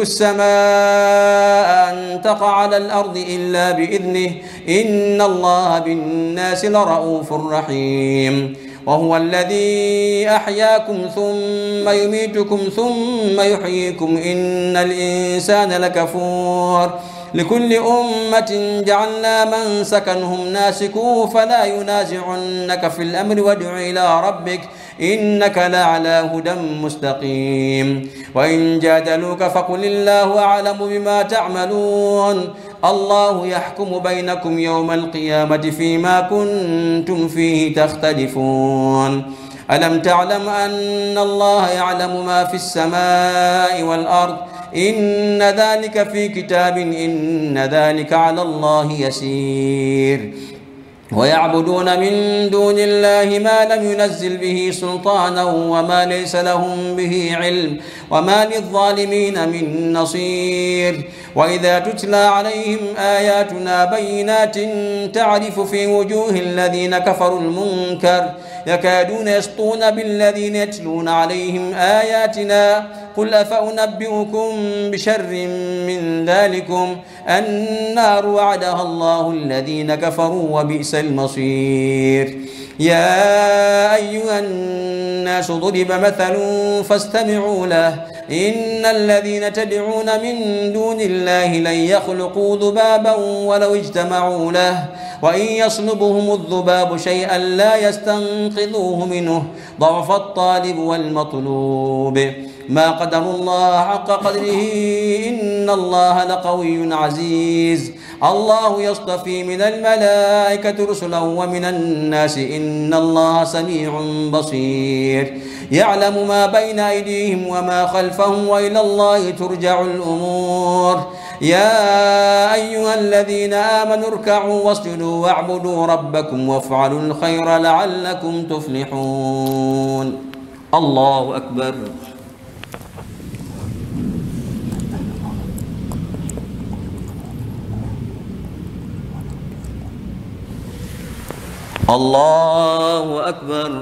السماء أن تقع على الأرض إلا بإذنه إن الله بالناس لرؤوف رحيم وهو الذي أحياكم ثم يميتكم ثم يحييكم إن الإنسان لكفور لكل أمة جعلنا من سكنهم ناسكوه فلا ينازعنك في الأمر وادع إلى ربك إنك لعلى هدى مستقيم وإن جادلوك فقل الله أعلم بما تعملون الله يحكم بينكم يوم القيامة فيما كنتم فيه تختلفون ألم تعلم أن الله يعلم ما في السماء والأرض إن ذلك في كتاب إن ذلك على الله يسير ويعبدون من دون الله ما لم ينزل به سلطانا وما ليس لهم به علم وما للظالمين من نصير وإذا تتلى عليهم آياتنا بينات تعرف في وجوه الذين كفروا المنكر يكادون يسطون بالذين يتلون عليهم آياتنا قل أفأنبئكم بشر من ذلكم النار وعدها الله الذين كفروا وبئس المصير يا أيها الناس ضرب مثل فاستمعوا له إن الذين تدعون من دون الله لن يخلقوا ذبابا ولو اجتمعوا له وإن يصلبهم الذباب شيئا لا يستنقذوه منه ضعف الطالب والمطلوب ما قدر الله حق قدره إن الله لقوي عزيز الله يصطفي من الملائكة رسلا ومن الناس إن الله سميع بصير يعلم ما بين أيديهم وما خلفهم وإلى الله ترجع الأمور يا أيها الذين آمنوا اركعوا واسجدوا واعبدوا ربكم وافعلوا الخير لعلكم تفلحون الله أكبر الله أكبر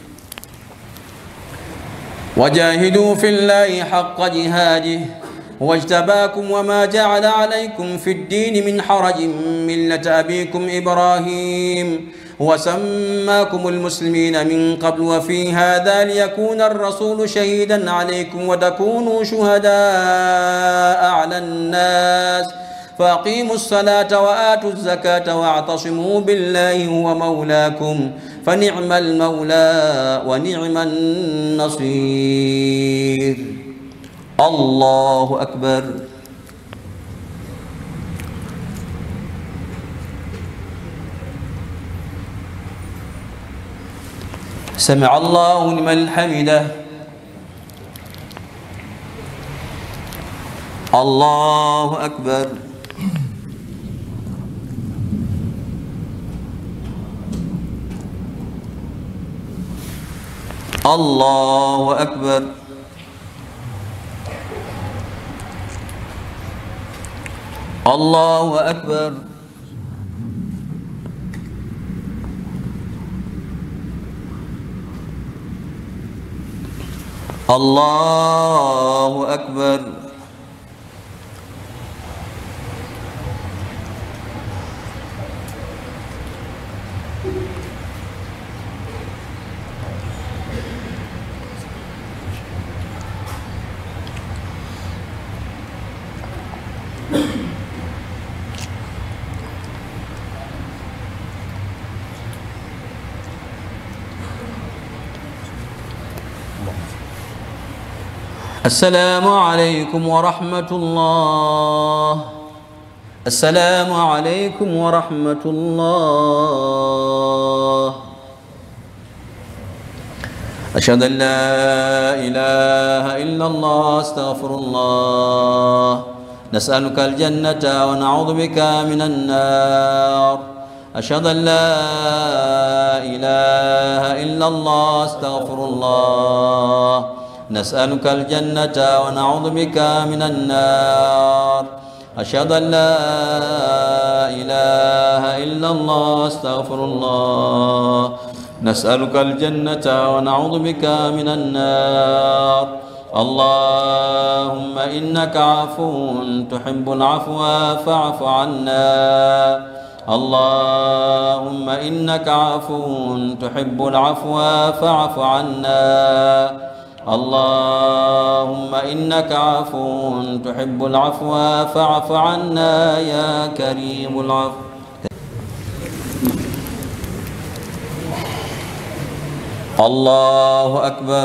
وجاهدوا في الله حق جهاده واجتباكم وما جعل عليكم في الدين من حرج ملة أبيكم إبراهيم وسماكم المسلمين من قبل وفي هذا ليكون الرسول شهيدا عليكم وتكونوا شهداء على الناس فأقيموا الصلاة وآتوا الزكاة واعتصموا بالله هو مولاكم فنعم المولى ونعم النصير الله أكبر سمع الله لمن حمده الله أكبر الله أكبر الله أكبر الله أكبر السلام عليكم ورحمة الله السلام عليكم ورحمة الله أشهد أن لا إله إلا الله استغفر الله نسألك الجنة ونعوذ بك من النار أشهد أن لا إله إلا الله أستغفر الله. نسألك الجنة ونعوذ بك من النار. أشهد أن لا إله إلا الله أستغفر الله. نسألك الجنة ونعوذ بك من النار. اللهم إنك عفو تحب العفو فاعف عنا. اللهم إنك عفو تحب العفو فاعف عنا. اللهم إنك عفو تحب العفو فاعف عنا يا كريم العفو. الله أكبر.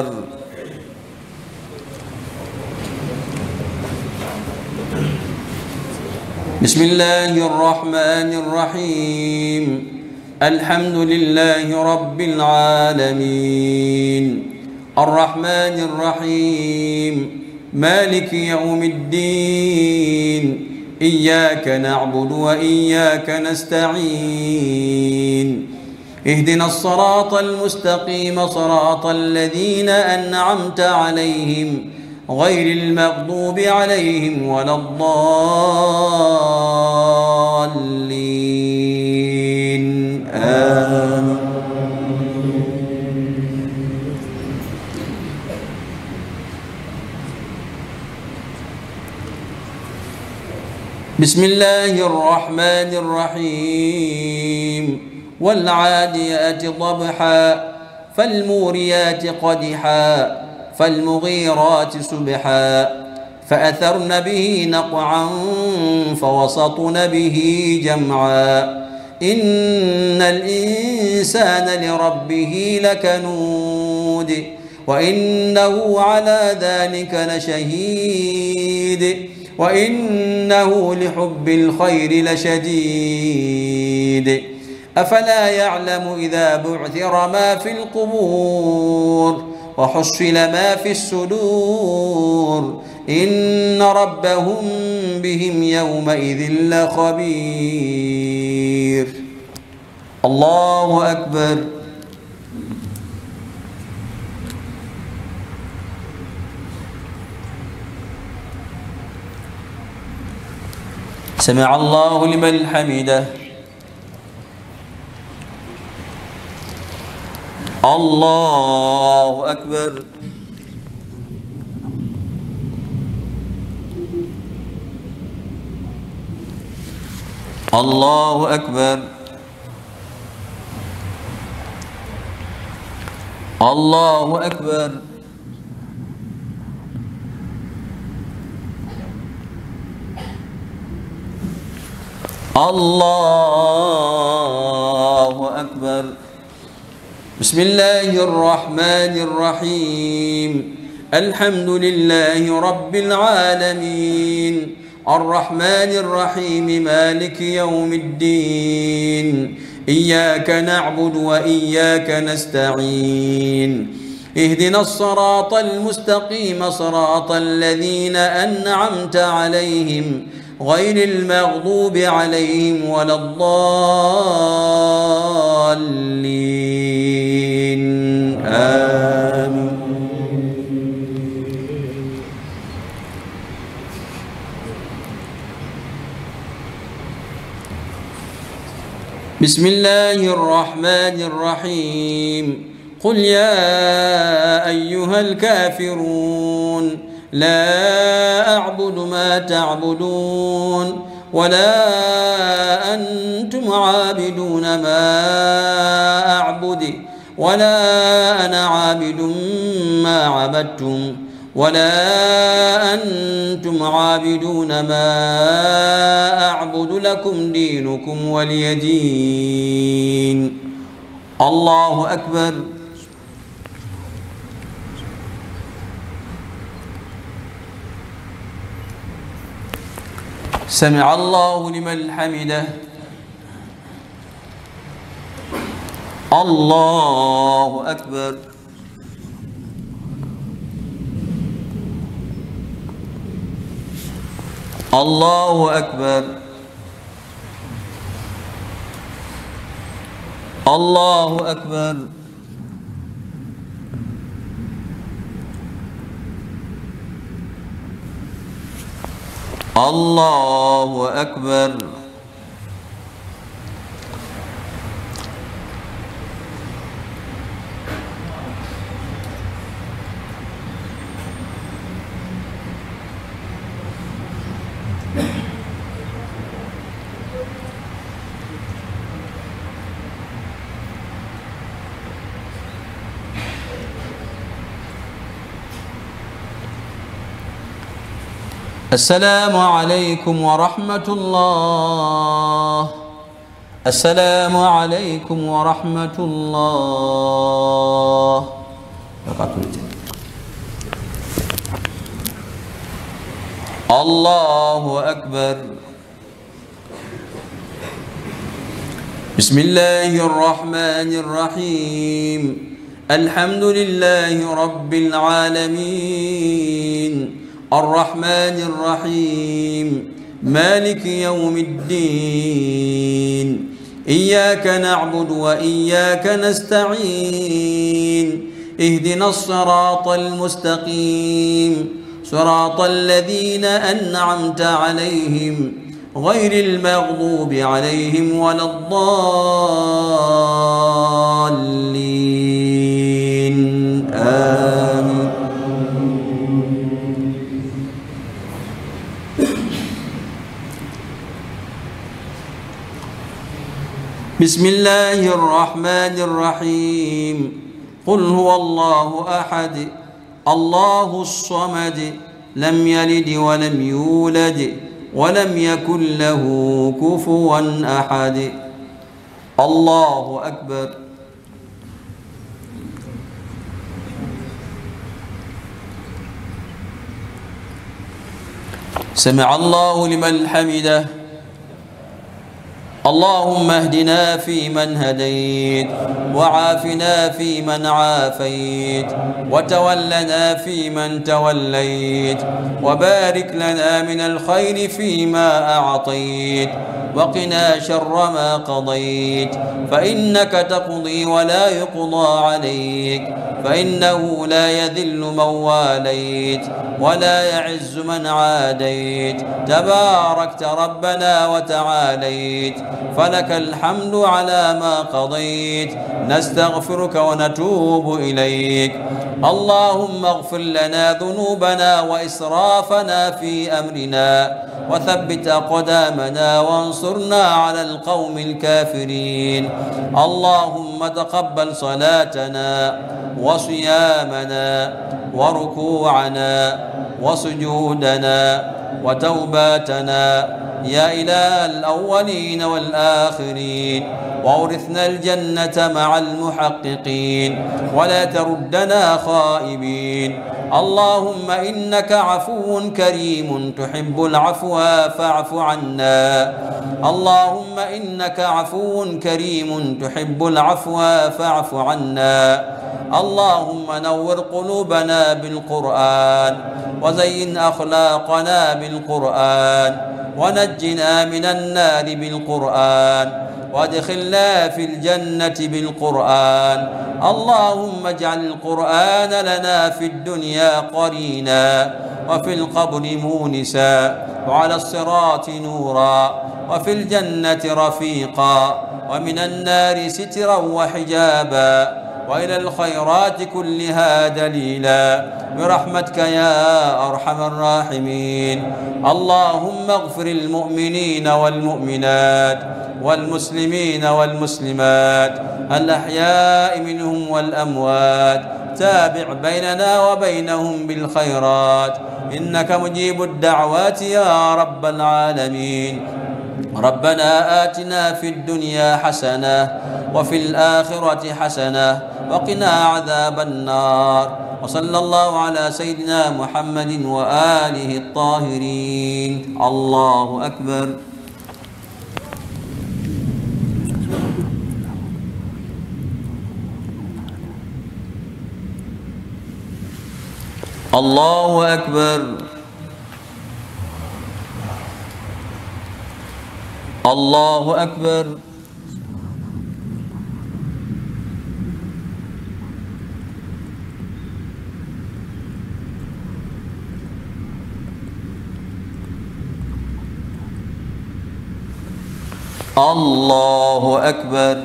بسم الله الرحمن الرحيم. الحمد لله رب العالمين الرحمن الرحيم مالك يوم الدين إياك نعبد وإياك نستعين اهدنا الصراط المستقيم صراط الذين أنعمت عليهم غير المغضوب عليهم ولا الضالين آمين. بسم الله الرحمن الرحيم. والعاديات ضبحا فالموريات قدحا فالمغيرات سبحا فأثرن به نقعا فوسطن به جمعا إن الإنسان لربه لكنود وإنه على ذلك لشهيد وإنه لحب الخير لشديد أفلا يعلم إذا بعثر ما في القبور وحصل ما في الصدور إن ربهم بهم يومئذ لخبير. الله أكبر. سمع الله لمن حمده. الله أكبر. الله أكبر. الله أكبر. الله أكبر. بسم الله الرحمن الرحيم. الحمد لله رب العالمين الرحمن الرحيم مالك يوم الدين إياك نعبد وإياك نستعين اهدنا الصراط المستقيم صراط الذين أنعمت عليهم غير المغضوب عليهم ولا الضالين آمين. بسم الله الرحمن الرحيم. قل يا أيها الكافرون لا أعبد ما تعبدون ولا أنتم عابدون ما أعبد ولا أنا عابد ما عبدتم ولا أنتم عابدون ما أعبد لكم دينكم ولي دين. الله أكبر. سمع الله لمن حمده. الله أكبر. الله أكبر. الله أكبر. الله أكبر. السلام عليكم ورحمة الله. السلام عليكم ورحمة الله. الله أكبر. بسم الله الرحمن الرحيم. الحمد لله رب العالمين الرحمن الرحيم مالك يوم الدين إياك نعبد وإياك نستعين اهدنا الصراط المستقيم صراط الذين أنعمت عليهم غير المغضوب عليهم ولا الضالين آمين. بسم الله الرحمن الرحيم. قل هو الله أحد الله الصمد لم يلد ولم يولد ولم يكن له كفوا أحد. الله أكبر. سمع الله لمن حمده. اللهم اهدنا فيمن هديت وعافنا فيمن عافيت وتولنا فيمن توليت وبارك لنا من الخير فيما أعطيت وقنا شر ما قضيت فإنك تقضي ولا يقضى عليك فإنه لا يذل من واليت ولا يعز من عاديت تباركت ربنا وتعاليت فلك الحمد على ما قضيت نستغفرك ونتوب إليك. اللهم اغفر لنا ذنوبنا وإسرافنا في أمرنا وثبت أقدامنا وانصرنا على القوم الكافرين. اللهم تقبل صلاتنا وصيامنا وركوعنا وسجودنا وتوباتنا يا إله الأولين والآخرين وأورثنا الجنة مع المحققين ولا تردنا خائبين. اللهم إنك عفو كريم تحب العفو فاعف عنا. اللهم إنك عفو كريم تحب العفو فاعف عنا. اللهم نور قلوبنا بالقرآن وزين أخلاقنا بالقرآن ونجنا من النار بالقرآن وادخلنا في الجنة بالقرآن. اللهم اجعل القرآن لنا في الدنيا قرينا وفي القبر مونسا وعلى الصراط نورا وفي الجنة رفيقا ومن النار سترا وحجابا وإلى الخيرات كلها دليلا برحمتك يا أرحم الراحمين. اللهم اغفر المؤمنين والمؤمنات والمسلمين والمسلمات الأحياء منهم والأموات تابع بيننا وبينهم بالخيرات إنك مجيب الدعوات يا رب العالمين. ربنا آتنا في الدنيا حسنة وفي الآخرة حسنة وقنا عذاب النار. وصلى الله على سيدنا محمد وآله الطاهرين. الله أكبر. الله أكبر. الله أكبر. الله أكبر.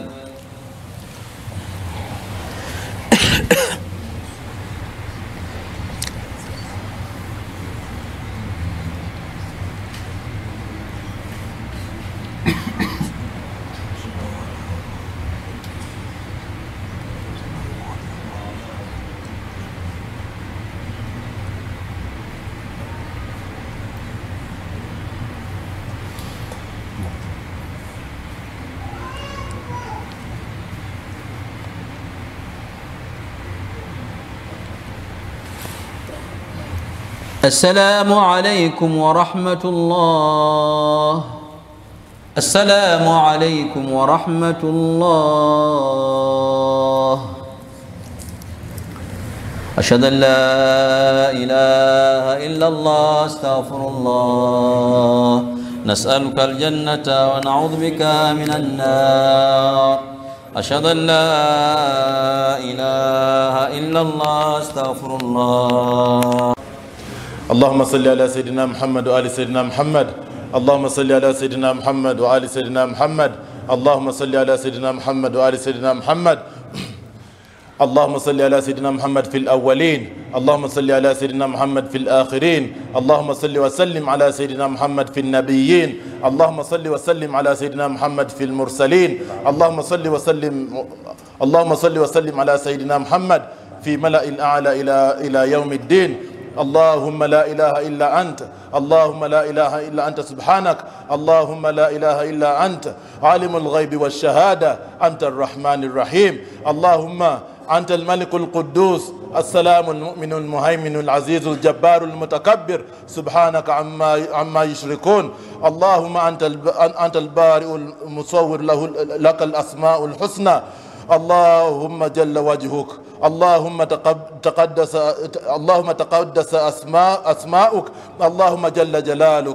السلام عليكم ورحمة الله. السلام عليكم ورحمة الله. أشهد أن لا إله إلا الله. استغفر الله. نسألك الجنة ونعوذ بك من النار. أشهد أن لا إله إلا الله. استغفر الله. اللهم صل على سيدنا محمد وآل سيدنا محمد. اللهم صل على سيدنا محمد وآل سيدنا محمد. اللهم صل على سيدنا محمد وآل سيدنا محمد. اللهم صل على سيدنا محمد في الأولين. اللهم صل على سيدنا محمد في الآخرين. اللهم صل وسلم على سيدنا محمد في النبيين. اللهم صل وسلم على سيدنا محمد في المرسلين. اللهم صل وسلم اللهم صل وسلم على سيدنا محمد في ملأ الأعلى إلى إلى يوم الدين. اللهم لا إله إلا أنت. اللهم لا إله إلا أنت سبحانك. اللهم لا إله إلا أنت عالم الغيب والشهادة. أنت الرحمن الرحيم. اللهم أنت الملك القدوس السلام المؤمن المهيمن العزيز الجبار المتكبر. سبحانك عما عما يشركون. اللهم أنت أنت البارئ المصور له لك الأسماء الحسنى. اللهم جل وجهك. اللهم تقدس اللهم تقدس أسماء أسماؤك. اللهم جل جلالك.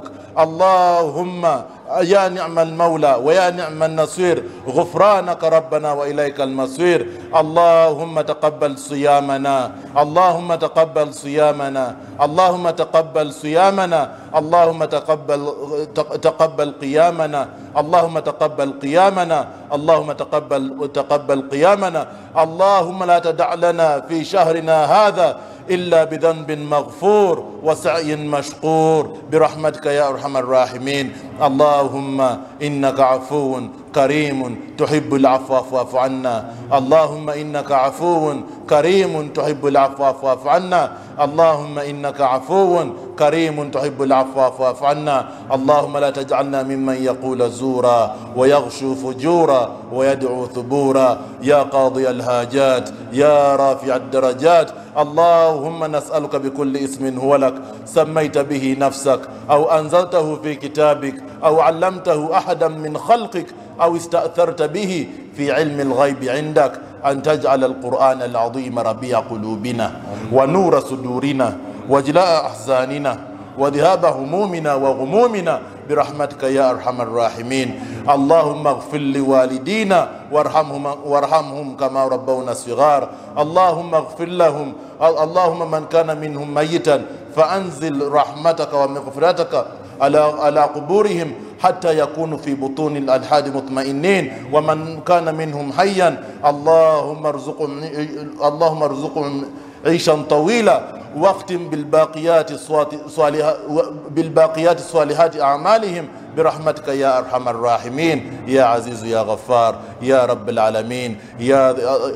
اللهم يا نعم المولى ويا نعم النصير. غفرانك ربنا وإليك المصير. اللهم تقبل صيامنا. اللهم تقبل صيامنا. اللهم تقبل صيامنا. اللهم تقبل تقبل قيامنا. اللهم تقبل قيامنا. اللهم تقبل تقبل قيامنا. اللهم لا تدع لنا في شهرنا هذا إلا بذنب مغفور وسعي مشكور برحمتك يا أرحم الراحمين. اللهم إنك عفو كريم تحب العفو فاعف عنا. اللهم إنك عفو كريم تحب العفو فاعف عنا. اللهم إنك عفو كريم تحب العفو فاعف عنا. اللهم لا تجعلنا ممن يقول زورا ويغشو فجورا ويدعو ثبورا. يا قاضي الحاجات يا رافع الدرجات. اللهم نسألك بكل اسم هو لك سميت به نفسك أو أنزلته في كتابك أو علمته أحدا من خلقك أو استأثرت به في علم الغيب عندك أن تجعل القرآن العظيم ربيع قلوبنا ونور صدورنا وجلاء أحزاننا وذهاب همومنا وغمومنا برحمتك يا أرحم الراحمين. اللهم اغفر لوالدينا وارحمهم, وارحمهم كما ربونا صغار. اللهم اغفر لهم. اللهم من كان منهم ميتا فأنزل رحمتك ومغفرتك على على قبورهم حتى يكونوا في بطون الألحاد مطمئنين. ومن كان منهم حيا اللهم ارزقهم اللهم ارزقهم عيشا طويلا. واختم بالباقيات الصالحات بالباقيات الصالحات أعمالهم برحمتك يا أرحم الراحمين. يا عزيز يا غفار يا رب العالمين. يا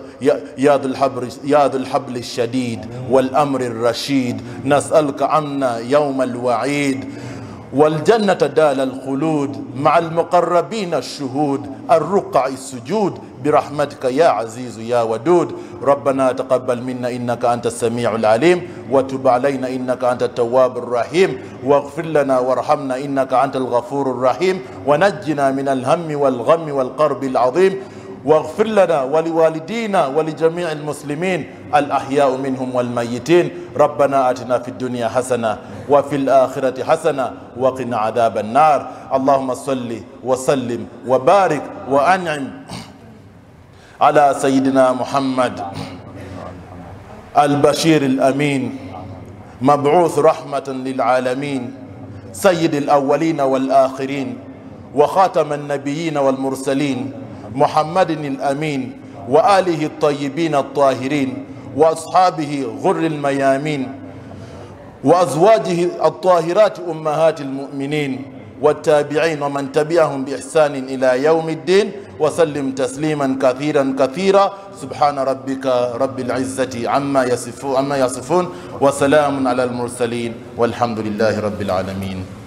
يا ذو الحبل يا ذو الحبل الشديد والأمر الرشيد. نسألك عنا يوم الوعيد والجنة دال الخلود مع المقربين الشهود الرقع السجود برحمتك يا عزيز يا ودود. ربنا تقبل منا إنك أنت السميع العليم وتب علينا إنك أنت التواب الرحيم واغفر لنا وارحمنا إنك أنت الغفور الرحيم ونجنا من الهم والغم والقرب العظيم. واغفر لنا ولوالدينا ولجميع المسلمين الأحياء منهم والميتين. ربنا آتنا في الدنيا حسنة وفي الآخرة حسنة وقنا عذاب النار. اللهم صل وسلم وبارك وأنعم على سيدنا محمد البشير الأمين مبعوث رحمة للعالمين سيد الأولين والآخرين وخاتم النبيين والمرسلين محمد الأمين وآله الطيبين الطاهرين وأصحابه غر الميامين وأزواجه الطاهرات أمهات المؤمنين والتابعين ومن تبعهم بإحسان إلى يوم الدين وسلم تسليما كثيرا كثيرا. سبحان ربك رب العزة عما يصفون عما يصفون وسلام على المرسلين والحمد لله رب العالمين.